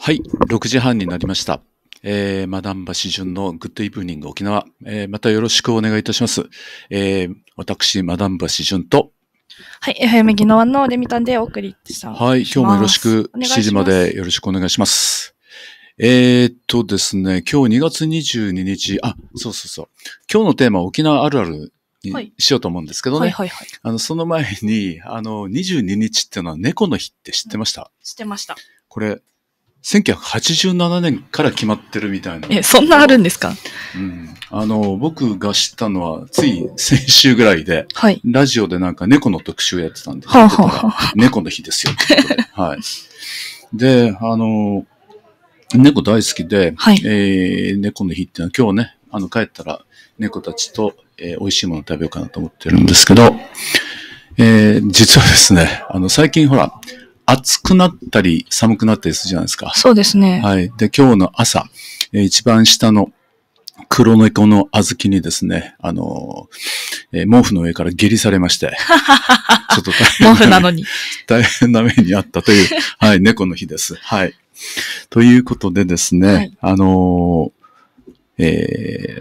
はい、6時半になりました。マダンバシジュンのグッドイブニング沖縄、またよろしくお願いいたします。私、マダンバシジュンと、 はい、FM ギノワのレミタンでお送りした。 はい、今日もよろしく、7時までよろしくお願いします。ですね、今日2月22日、そう。今日のテーマは沖縄あるあるにしようと思うんですけどね。その前に、22日っていうのは猫の日って知ってました？ 知ってました。 これ、1987年から決まってるみたいな。 そんなあるんですか？ 僕が知ったのは、つい先週ぐらいで、 はい、 ラジオでなんか猫の特集やってたんで、猫の日ですよってことで。はい。で、猫大好きで、 はい、 猫の日っていうのは今日ね、帰ったら猫たちと、美味しいもの食べようかなと思ってるんですけど、実はですね、最近ほら、暑くなったり寒くなったりするじゃないですか。 そうですね。 はい。で、今日の朝、一番下の黒猫の小豆にですね、毛布の上から下痢されまして、ちょっと毛布なのに大変な目にあったという、はい、猫の日です。はい。ということでですね、はい、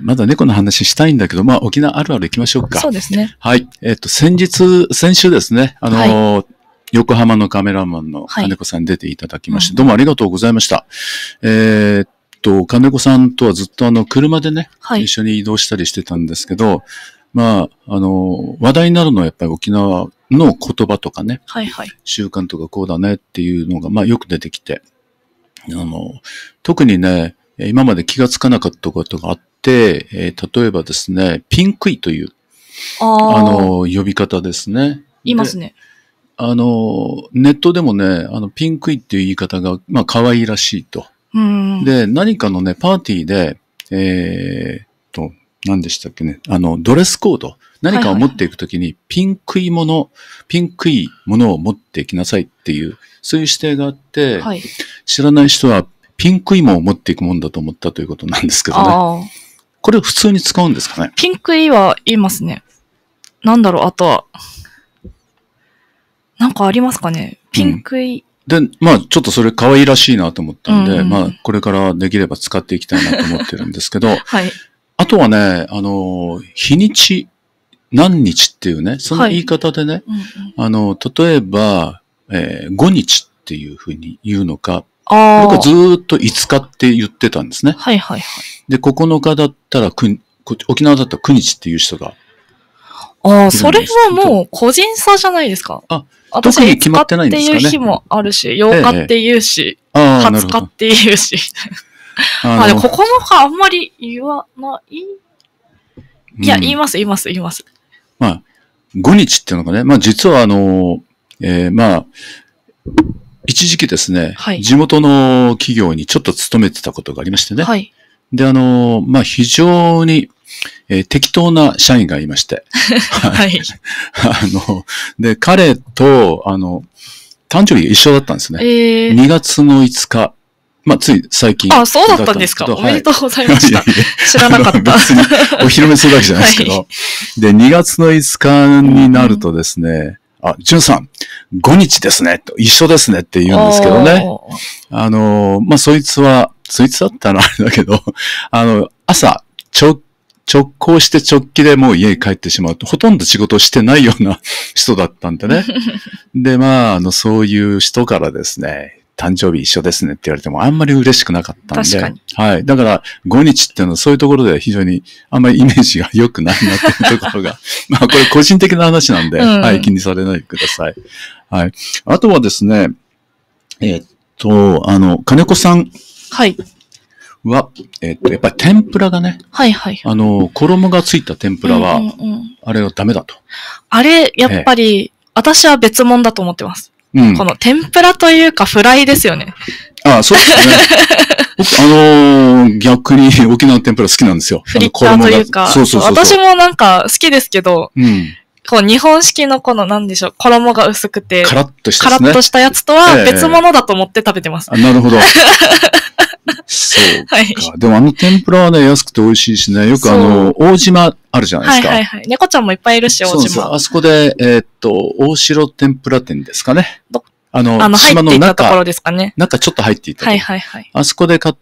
まだ猫の話したいんだけど、沖縄あるある行きましょうか。 そうですね。 はい。先週ですね、横浜のカメラマンの金子さんに出ていただきまして、どうもありがとうございました。金子さんとはずっと車でね、一緒に移動したりしてたんですけど、話題になるのはやっぱり沖縄の言葉とかね、習慣とかこうだねっていうのが、よく出てきて、特にね、今まで気がつかなかったことがあって、例えばですね、ピンクイという、呼び方ですね。 いますね。 ネットでもね、ピンクイっていう言い方が、可愛らしいと。で、何かのね、パーティーで、何でしたっけね、ドレスコード。何かを持っていくときに、ピンクいものを持っていきなさいっていう、そういう指定があって、知らない人は、ピンクいもを持っていくもんだと思ったということなんですけどね。これ普通に使うんですかね？ ピンクいは言いますね。なんだろう、あとは。なんかありますかね？ピンクい。 で、ちょっとそれ可愛らしいなと思ったんで、これからできれば使っていきたいなと思ってるんですけど、あとはね、日にち、何日っていうね、その言い方でね、例えば、5日っていうふうに言うのか、僕はずーっと5日って言ってたんですね。で、9日だったら沖縄だったら9日っていう人が。 それはもう個人差じゃないですか。 特に決まってないんですかね。 っていう日もあるし、8日って言うし、20日って言うし。でも9日あんまり言わない？いや、言います。 5日っていうのがね、実は一時期ですね、地元の企業にちょっと勤めてたことがありましてね。で、非常に、適当な社員がいまして。で、彼と、誕生日が一緒だったんですね。2月の5日。つい最近。 そうだったんですか。おめでとうございました。知らなかった。 別にお披露目するわけじゃないですけど。で、2月の5日になるとですね、ジュンさん、5日ですね、と、一緒ですねって言うんですけどね。そいつだったらあれだけど、朝、直行して直帰でもう家に帰ってしまうと、ほとんど仕事をしてないような人だったんでね。で、そういう人からですね、誕生日一緒ですねって言われてもあんまり嬉しくなかったんで。 確かに。 はい。だから、5日っていうのはそういうところでは非常にあんまりイメージが良くないなっていうところが。これ個人的な話なんで、はい、気にされないでください。はい。あとはですね、金子さん。は、やっぱり天ぷらがね。衣がついた天ぷらは、あれはダメだと。あれ、 やっぱり、私は別物だと思ってます。この天ぷらというかフライですよね。 そうですね。僕、逆に沖縄の天ぷら好きなんですよ。 フリッターというか。私もなんか好きですけど、日本式のなんでしょう、衣が薄くて、 カラッとしたやつとは別物だと思って食べてます。 なるほど。そうか。でも天ぷらはね、安くて美味しいしね、よく大島あるじゃないですか。 猫ちゃんもいっぱいいるし、大島。 あそこで、大城天ぷら店ですかね。 島の入っていったところですかね。 中ちょっと入っていったところ。 はいはいはい。 あそこで買って、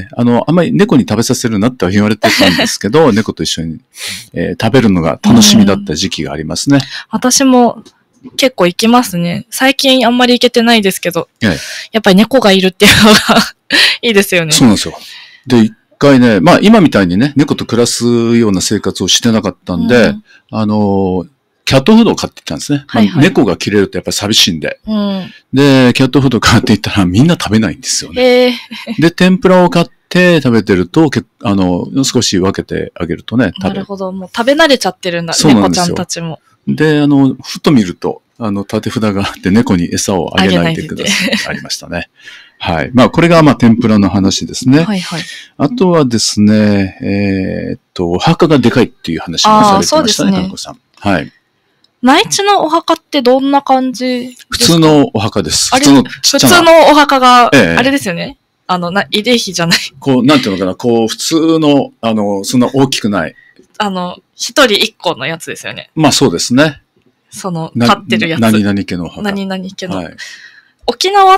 あんまり猫に食べさせるなって言われてたんですけど、猫と一緒に、食べるのが楽しみだった時期がありますね。 私も結構行きますね。最近あんまり行けてないですけど、やっぱり猫がいるっていうのがいいですよね。 そうなんですよ。で、一回ね、まあ今みたいにね、猫と暮らすような生活をしてなかったんで、キャットフードを買っていったんですね。はいはい、猫が切れるとやっぱり寂しいんで。で、キャットフード買っていったらみんな食べないんですよね。で、天ぷらを買って食べてると、少し分けてあげるとね、 なるほど。もう食べ慣れちゃってるんだ、猫ちゃんたちも。 で、ふと見ると、縦札があって猫に餌をあげないでください。ありましたね。はい。まあ、これが天ぷらの話ですね。はいはい。あとはですね、お墓がでかいっていう話もされてましたね、かのこさん。はい。 内地のお墓ってどんな感じですか？ 普通のお墓です。 普通のお墓が、あれですよね。慰霊碑じゃない。 なんていうのかな、普通の、そんな大きくない。 一人一個のやつですよね。 まあそうですね。 立ってるやつ。 何々家のお墓。 何々家の。はい、沖縄って、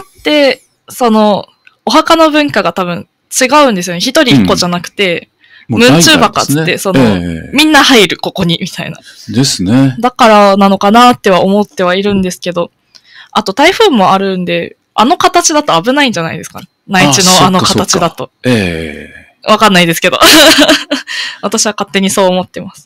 お墓の文化が多分違うんですよね。一人一個じゃなくて、ムンチューバカっつって、みんな入る、ここに、みたいな。 ですね。 だからなのかなっては思ってはいるんですけど、あと台風もあるんで、形だと危ないんじゃないですか。内地の形だと。わかんないですけど。私は勝手にそう思ってます。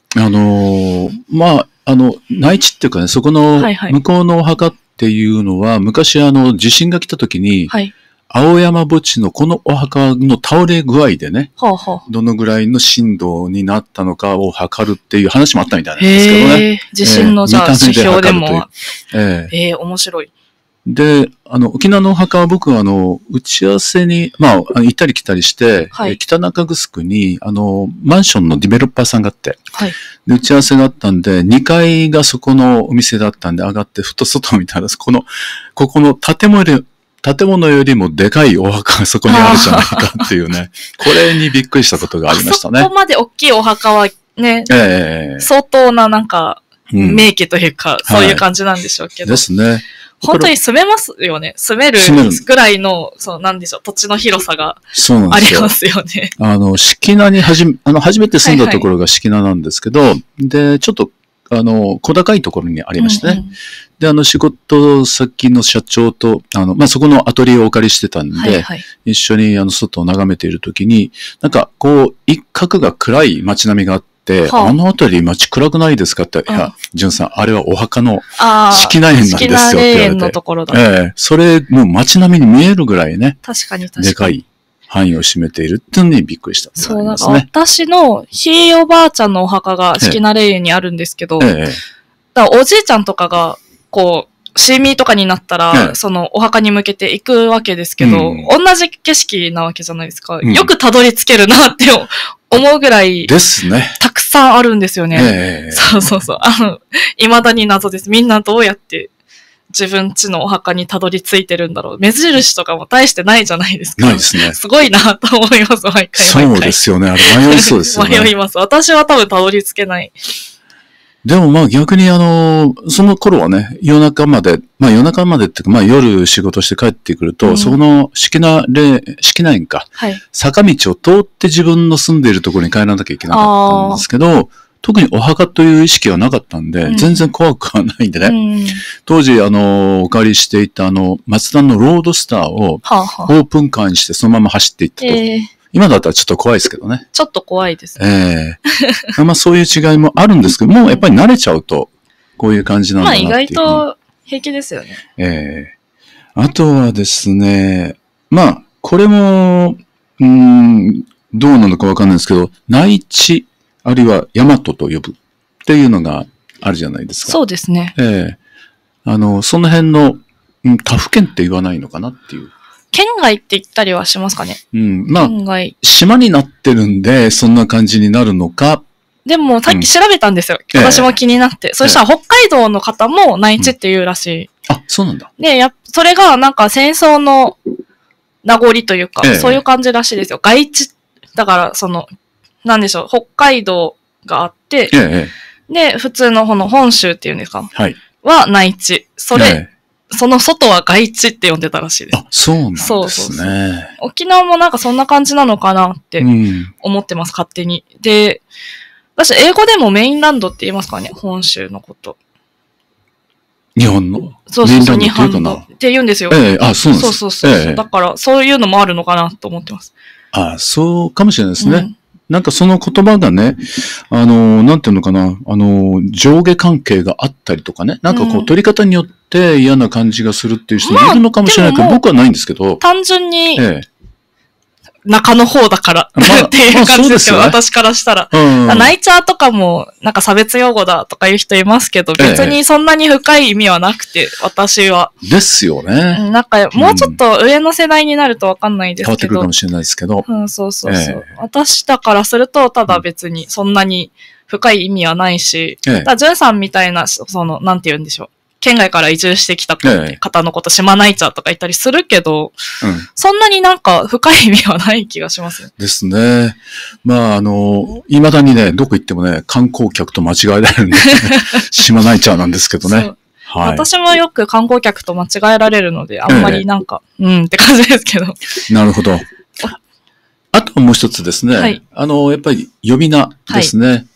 内地っていうかね、そこの、向こうのお墓っていうのは、昔地震が来た時に、青山墓地のこのお墓の倒れ具合でね、どのぐらいの震度になったのかを測るっていう話もあったみたいなんですけどね。 地震のじゃあ指標でも。面白い。 で、沖縄のお墓は僕は打ち合わせに、行ったり来たりして、北中城に、マンションのディベロッパーさんがあって、で打ち合わせがあったんで、2階がそこのお店だったんで上がって、ふと外を見たら、ここの建物よりもでかいお墓がそこにあるじゃないかっていうね。これにびっくりしたことがありましたね。 そこまで大きいお墓はね、相当な名家というか、そういう感じなんでしょうけど。 ですね。 本当に住めますよね。住めるぐらいの、なんでしょう、土地の広さがありますよね。 敷名に初めて住んだところが敷名なんですけど、で、ちょっと、小高いところにありましてね。で、仕事先の社長と、そこのアトリエをお借りしてたんで、一緒に外を眺めているときに、一角が暗い街並みがあって、あの辺り街暗くないですかって、いや、淳さん、あれはお墓の敷名園なんですよって言われて。敷名園のところだ。 それ、もう街並みに見えるぐらいね。 確かに。 でかい範囲を占めているっていうのにびっくりした、 そう、私のひいおばあちゃんのお墓が敷名霊園にあるんですけど、だからおじいちゃんとかが、シーミーとかになったら、お墓に向けて行くわけですけど、同じ景色なわけじゃないですか。よくたどり着けるなって思うぐらい、 ですね。 たくさんあるんですよね。そう。未だに謎です。みんなどうやって自分家のお墓にたどり着いてるんだろう。目印とかも大してないじゃないですか。 ないですね。 すごいなと思います、毎回。 そうですよね。あれ迷いそうですよね。 迷います。私は多分たどり着けない。 でも逆にその頃はね、夜中までっていうか、夜仕事して帰ってくると、その敷名園か、坂道を通って自分の住んでいるところに帰らなきゃいけなかったんですけど、特にお墓という意識はなかったんで、全然怖くはないんでね。当時、お借りしていたマツダのロードスターをオープンカーにしてそのまま走っていったと。今だったらちょっと怖いですけどね。 ちょっと怖いですね。 そういう違いもあるんですけど、もうやっぱり慣れちゃうと、こういう感じなんだなっていう。 意外と平気ですよね。あとはですね、これも、どうなのかわかんないですけど、内地、あるいは大和と呼ぶっていうのがあるじゃないですか。 そうですね。 その辺の、他府県って言わないのかなっていう。 県外って言ったりはしますかね。 県外。島になってるんで、そんな感じになるのか。 でも、さっき調べたんですよ。私も気になって。そしたら、北海道の方も内地っていうらしい。 あ、そうなんだ。 で、それが戦争の名残というか、そういう感じらしいですよ。外地、だからなんでしょう、北海道があって、で、普通の本州っていうんですか。は内地。それその外は外地って呼んでたらしいです。 あ、そうなんですね。 そう沖縄もなんかそんな感じなのかなって思ってます、勝手に。で、私、英語でもメインランドって言いますかね、本州のこと。 日本のそう、日本のって言うんですよ。 あ、そうなんです。 そう。だから、そういうのもあるのかなと思ってます。 あ、そうかもしれないですね。なんかその言葉がね、なんていうのかな、上下関係があったりとかね、なんかこう取り方によって嫌な感じがするっていう人もいるのかもしれないけど、僕はないんですけど。 単純に、中の方だからっていう感じですよ、私からしたら。ナイチャーとかもなんか差別用語だとかいう人いますけど、別にそんなに深い意味はなくて、私は。 ですよね。 なんかもうちょっと上の世代になるとわかんないですけど。 変わってくるかもしれないですけど。 そう。私だからすると、ただ別にそんなに深い意味はないし、ジュンさんみたいな、なんて言うんでしょう。県外から移住してきた方のこと島ナイチャーとか言ったりするけど、そんなになんか深い意味はない気がします。 ですね。まあ未だにね、どこ行ってもね、観光客と間違えられるんで、島ナイチャーなんですけどね。 はい、私もよく観光客と間違えられるので、あんまりなんか、って感じですけど。 なるほど。あともう一つですね。はい、やっぱり呼び名ですね。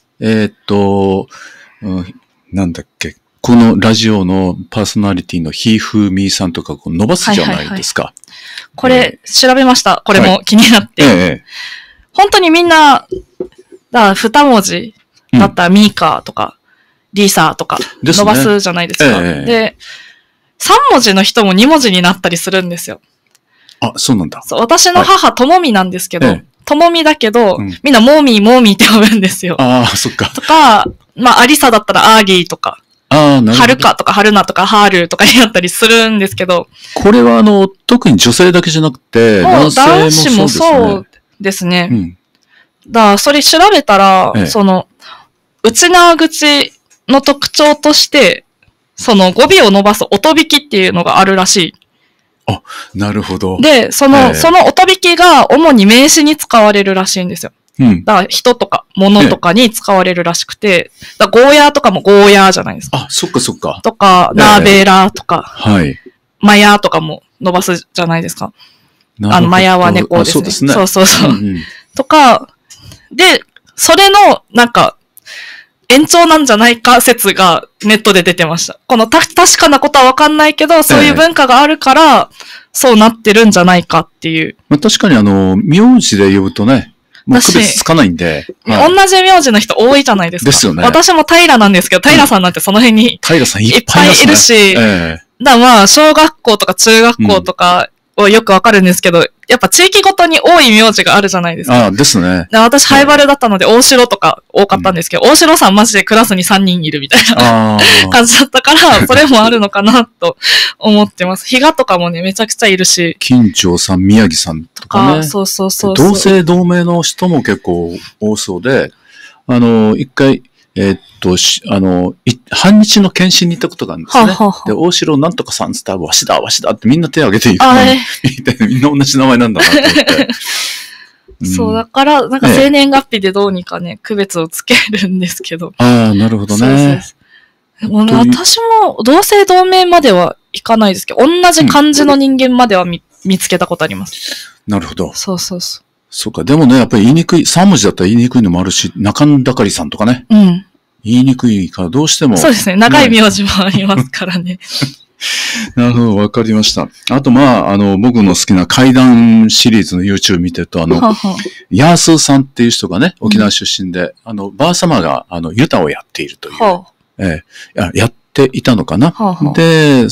なんだっけ。このラジオのパーソナリティのひふみさんとか伸ばすじゃないですか。 これ、調べました。これも気になって。本当にみんな、二文字だったらミーカーとか、リーサーとか伸ばすじゃないですか。で、三文字の人も二文字になったりするんですよ。 あ、そうなんだ。 そう、私の母、ともみなんですけど、ともみだけど、みんなモーミーって呼ぶんですよ。 ああ、そっか。 とか、まあ、アリサだったらアーリーとか。はるかとかはるなとかハールとかになったりするんですけど。 これは特に女性だけじゃなくて、男子もそうですね。だからそれ調べたら、内縄口の特徴として、語尾を伸ばす音引きっていうのがあるらしい。 あ、なるほど。 で、その音引きが主に名詞に使われるらしいんですよ。だから人とか物とかに使われるらしくて、ゴーヤーとかもゴーヤーじゃないですか。 あ、そっか。 とか、ナーベーラーとか、マヤーとかも伸ばすじゃないですか。マヤーは猫ですね。 そうですね。 そう。とか、で、それの、なんか、延長なんじゃないか説がネットで出てました。この確かなことはわかんないけど、そういう文化があるから、そうなってるんじゃないかっていう。 確かに名字で呼ぶとね、もう区別つかないんで。 同じ名字の人多いじゃないですか。 ですよね。 私も平なんですけど、平さんなんてその辺にいっぱいいるし、だまあ、小学校とか中学校とかをよくわかるんですけど、やっぱ地域ごとに多い名字があるじゃないですか。 あ、ですね。 私、ハイバルだったので、大城とか多かったんですけど、大城さんマジでクラスに3人いるみたいな感じだったから、それもあるのかなと思ってます。比嘉とかもね、めちゃくちゃいるし。 金城さん、宮城さんとかね。 そう。 同姓同名の人も結構多そうで、一回、半日の検診に行ったことがあるんですね。で、大城なんとかさんつったら、わしだってみんな手を挙げていくのに、みんな同じ名前なんだなと思って。 そう、だから、なんか生年月日でどうにかね、区別をつけるんですけど。 ああ、なるほどね。 私も同姓同名まではいかないですけど、同じ漢字の人間までは見つけたことあります。 なるほど。 そう。 そうか。でもね、やっぱり言いにくい、3文字だったら言いにくいのもあるし、中んだかりさんとかね。言いにくいからどうしても。 そうですね。長い名字もありますからね。 なるほど、わかりました。あと、僕の好きな怪談シリーズの YouTube 見てると、ヤースーさんっていう人がね、沖縄出身で、ばあ様が、ユタをやっているという。やっていたのかな。で、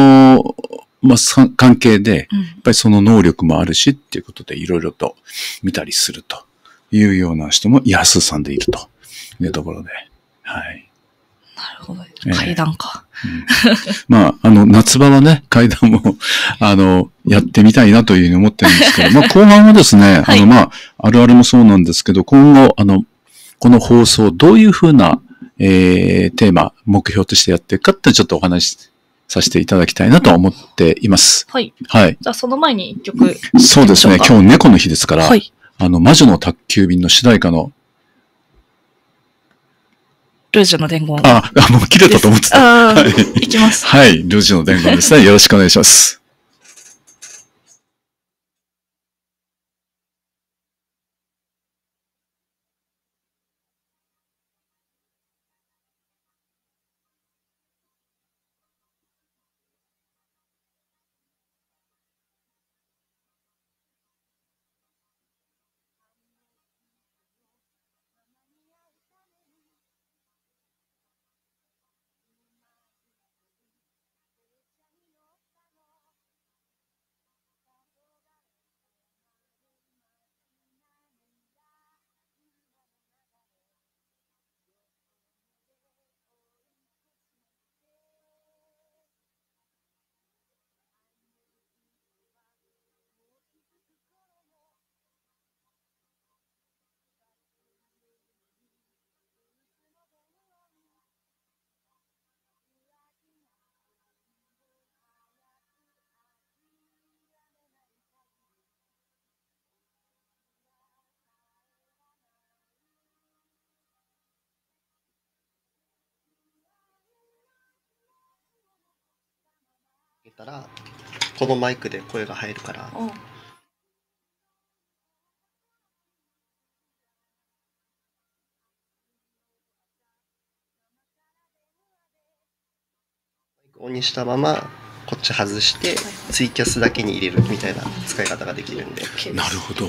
関係で、やっぱりその能力もあるしっていうことでいろいろと見たりするというような人も安さんでいるというところで。はい。 なるほど。階段か。 夏場はね、階段も、やってみたいなというふうに思ってるんですけど、後半はですね、あるあるもそうなんですけど、今後、この放送、どういうふうな、テーマ、目標としてやっていくかってちょっとお話しさせていただきたいなと思っています。 はい。 はい。 じゃあその前に一曲。 そうですね。今日猫の日ですから、魔女の宅急便の主題歌のルージュの伝言。 もう切れたと思ってた。 はい。いきます。 はい。ルージュの伝言ですね。よろしくお願いします。 たらこのマイクで声が入るから。オンにしたままこっち外してツイキャスだけに入れるみたいな使い方ができるんで。 なるほど。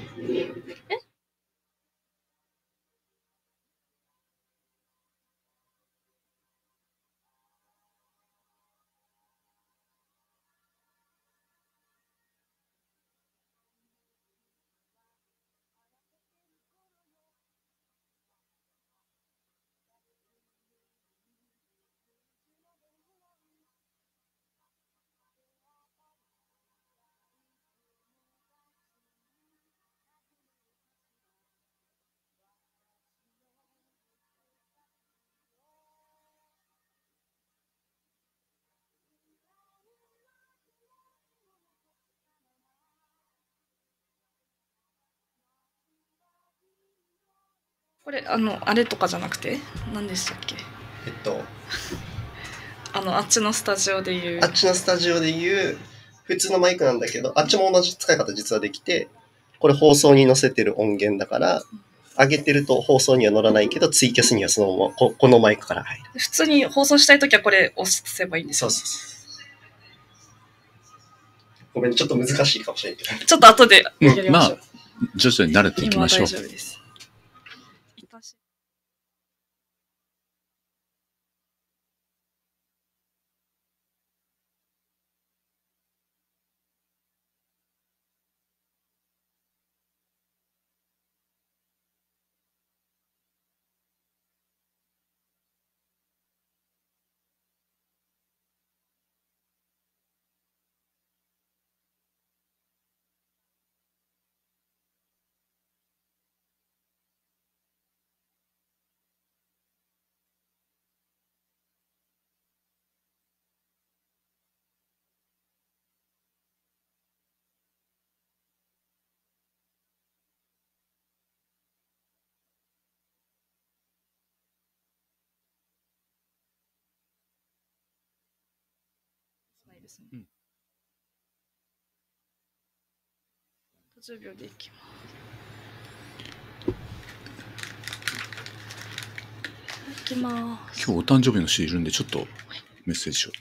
これあれとかじゃなくて何でしたっけ？あっちのスタジオでいう普通のマイクなんだけど、あっちも同じ使い方実はできて、これ放送に載せてる音源だから上げてると放送には乗らないけど、ツイキャスにはそのままこのマイクから入る。 普通に放送したいときはこれ押せばいいんですよ。 そう。ごめん、ちょっと難しいかもしれないけど。 ちょっと後でやりましょう。 徐々に慣れていきましょう。 今大丈夫です。ですね。10秒でいきます。いきます。 今日お誕生日の人いるんでちょっとメッセージを。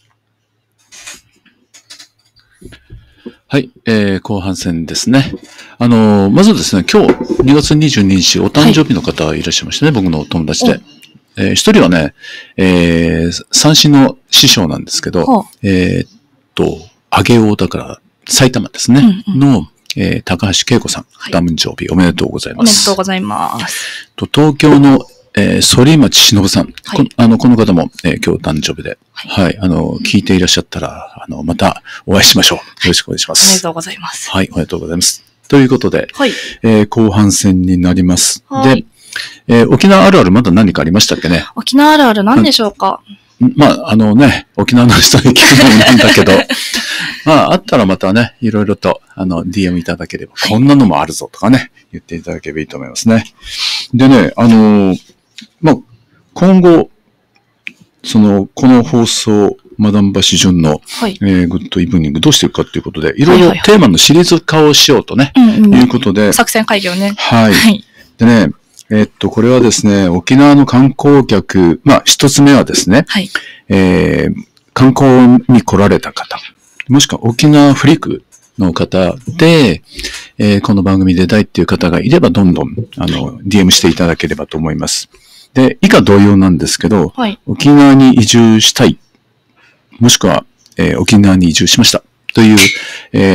はい、後半戦ですね。まずですね、今日2月22日お誕生日の方いらっしゃいましたね、僕のお友達で。一人はね、三振の師匠なんですけど、上尾だから埼玉ですね、の、高橋恵子さん、誕生日おめでとうございます。 おめでとうございます。 東京の、反町忍さん、この方も、今日誕生日で、聞いていらっしゃったら、またお会いしましょう。よろしくお願いします。 おめでとうございます。 はい、おめでとうございます。ということで、後半戦になります。で、沖縄あるあるまだ何かありましたっけね？ 沖縄あるある何でしょうか？ 沖縄の人に聞くのもなんだけど、あったらまたね、いろいろと、DM いただければ、こんなのもあるぞとかね、言っていただければいいと思いますね。でね、 今後、この放送、マダム・バシ・ジュンの、 はい、 グッドイブニングどうしていくかということで、いろいろテーマのシリーズ化をしようとね、いうことで。 作戦会議をね。 はい。はい、でね、これはですね、沖縄の観光客、一つ目はですね、 はい、 観光に来られた方、もしくは沖縄フリークの方で、この番組出たいっていう方がいれば、どんどん、DM していただければと思います。で、以下同様なんですけど、 はい、 沖縄に移住したい、もしくは、沖縄に移住しましたという、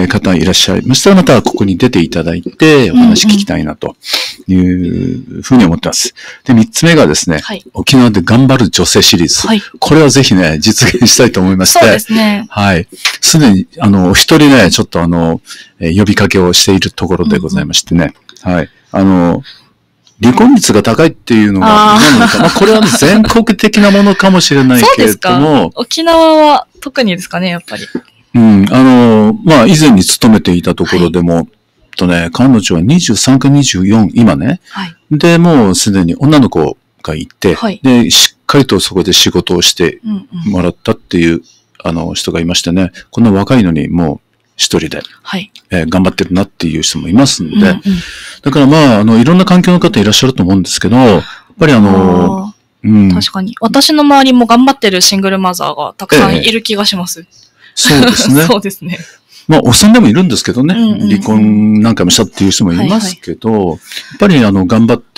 方いらっしゃいましたら、またここに出ていただいて、お話聞きたいなというふうに思ってます。で、3つ目がですね、はい、沖縄で頑張る女性シリーズ。はい、これはぜひね、実現したいと思いまして。 そうですね。 はい。すでに、お一人ね、ちょっと呼びかけをしているところでございましてね。はい。離婚率が高いっていうのが、これは全国的なものかもしれないけれども。そうですか。 沖縄は特にですかね、やっぱり。 うん、以前に勤めていたところでも、はい、彼女は23か24、今ね。はい、で、もうすでに女の子がいて、はい、で、しっかりとそこで仕事をしてもらったっていう、人がいましてね、こんな若いのにもう一人で、はい、頑張ってるなっていう人もいますんで、だからいろんな環境の方いらっしゃると思うんですけど、やっぱり確かに。私の周りも頑張ってるシングルマザーがたくさんいる気がします。 そうですね。 そうですね。 おっさんでもいるんですけどね。離婚なんかもしたっていう人もいますけど、はいはい、やっぱり頑張って、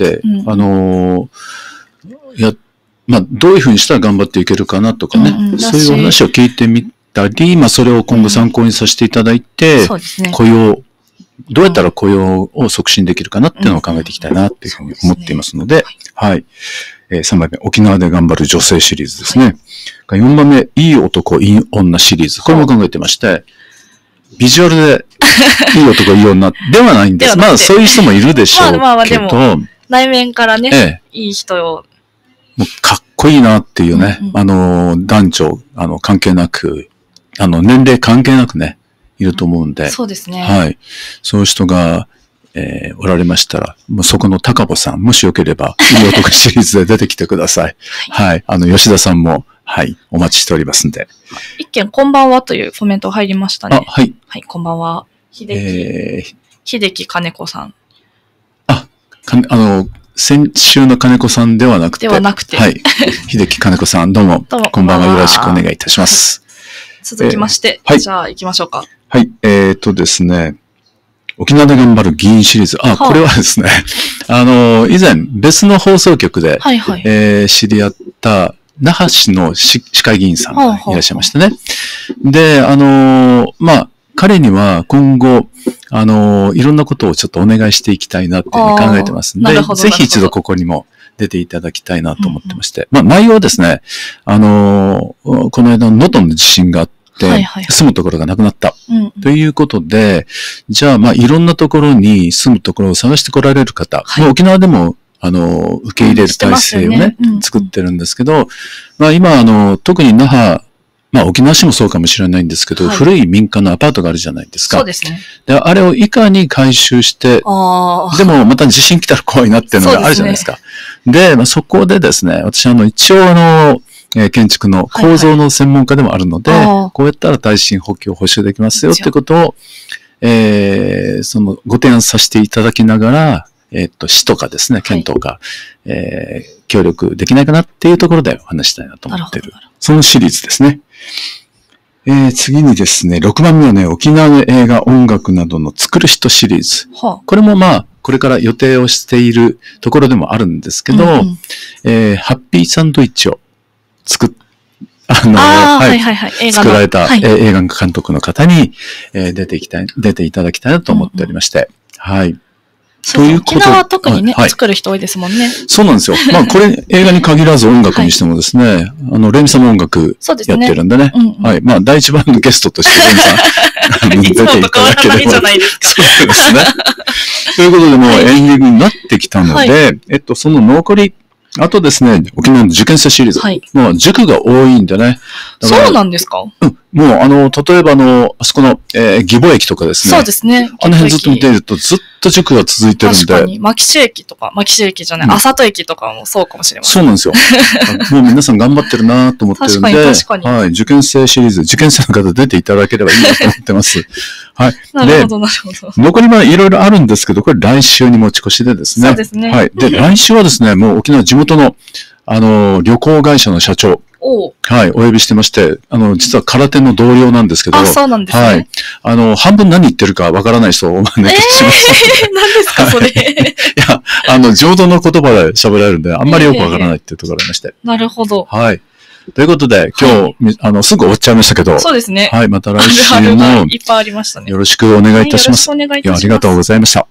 どういうふうにしたら頑張っていけるかなとかね、そういう話を聞いてみたり、それを今後参考にさせていただいて、雇用、どうやったら雇用を促進できるかなっていうのを考えていきたいなっていうふうに思っていますので、はい。3番目、沖縄で頑張る女性シリーズですね。4番目、いい男、いい女シリーズ。これも考えてまして、ビジュアルでいい男、いい女ではないんです。そういう人もいるでしょうけど、 内面からね、いい人を。 もうかっこいいなっていうね、男女、関係なく、年齢関係なくね、いると思うんで。 そうですね。 はい。そういう人が、おられましたら、もうそこの高保さん、もしよければ、いい男シリーズで出てきてください。はい。吉田さんも、はい、お待ちしておりますんで。 一件、こんばんはというコメント入りましたね。 はい。 はい、こんばんは。秀樹金子さん。 先週の金子さんではなくて。はい。秀樹金子さん、どうも、こんばんは。よろしくお願いいたします。 続きまして、じゃあ行きましょうか。 はい。ですね、沖縄で頑張る議員シリーズ。これはですね、以前別の放送局で、知り合った那覇市の市会議員さんがいらっしゃいましてね。で、彼には今後、いろんなことをちょっとお願いしていきたいなっていうふうに考えてますんで、ぜひ一度ここにも出ていただきたいなと思ってまして。内容はですね、この間能登の地震があって、住むところがなくなった。ということで、じゃあ、いろんなところに住むところを探して来られる方、沖縄でも、受け入れる体制をね、作ってるんですけど、今、特に那覇、沖縄市もそうかもしれないんですけど、古い民間のアパートがあるじゃないですか。 そうですね。 で、あれをいかに回収して、でもまた地震来たら怖いなっていうのがあるじゃないですか。で、そこでですね、私一応建築の構造の専門家でもあるので、こうやったら耐震補強補修できますよってことを、ご提案させていただきながら、市とかですね、県とか、協力できないかなっていうところでお話したいなと思っている。そのシリーズですね。次にですね、6番目はね、沖縄の映画、音楽などの作る人シリーズ。これもこれから予定をしているところでもあるんですけど、ハッピーサンドイッチを作られた映画監督の方に出ていただきたいなと思っておりまして。はい。 ということで。沖縄は特にね、作る人多いですもんね。 そうなんですよ。これ映画に限らず音楽にしてもですね、レミさんも音楽やってるんでね。はい。第一番のゲストとしてレミさん、出ていただければ。 じゃないですか。 そうですね。ということでもうエンディングになってきたので、その残り、あとですね、沖縄の受験生シリーズ。もう塾が多いんでね。 そうなんですか？ もう、例えばあそこの、義母駅とかですね。 そうですね。 あの辺ずっと見ていると、ずっと塾が続いてるんで。 確かに、牧志駅とか、牧志駅じゃない、浅戸駅とかもそうかもしれません。 そうなんですよ。もう皆さん頑張ってるなと思ってるんで、 確かに。 はい、受験生シリーズ、受験生の方出ていただければいいなと思ってます。はい。 なるほど、なるほど。 残りはいろいろあるんですけど、これ来週に持ち越しでですね。 そうですね。 はい。で、来週はですね、もう沖縄地元の、旅行会社の社長。はい、お呼びしてまして、実は空手の同僚なんですけど。 あ、そうなんですね。 はい。半分何言ってるかわからない人をお招きしました。 何ですか、それ。 いや、浄土の言葉で喋られるんで、あんまりよくわからないっていうところがありまして。 なるほど。 はい。ということで、今日、すぐ終わっちゃいましたけど。 そうですね。 はい、また来週も。 いっぱいありましたね。 よろしくお願いいたします。 よろしくお願いいたします。 ありがとうございました。